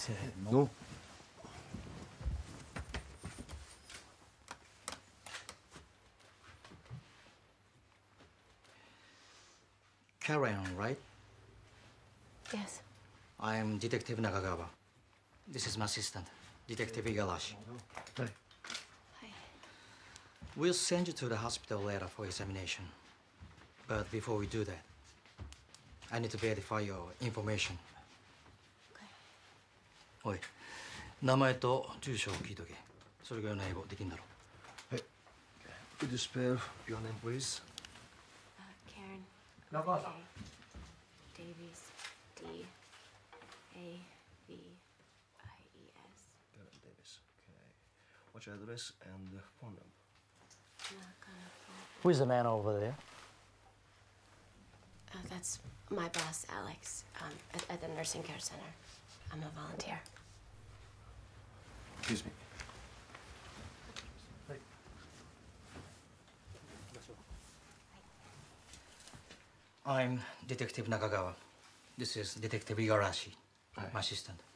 No. Karen, right? Yes. I am Detective Nakagawa. This is my assistant, Detective Igarashi. Hi. Hi. We'll send you to the hospital later for examination. But before we do that, I need to verify your information. Okay. おい、名前と住所を聞いとけ。それが英語できるんだろう。 はい。Could you spell your name, please? Karen. Nakagawa. Davies. D. A. V. I. E. S. Karen Davis. Okay. What's your address and phone number? Who's the man over there? That's my boss, Alex, at the nursing care center. I'm a volunteer. Excuse me. I'm Detective Nakagawa. This is Detective Igarashi, my assistant.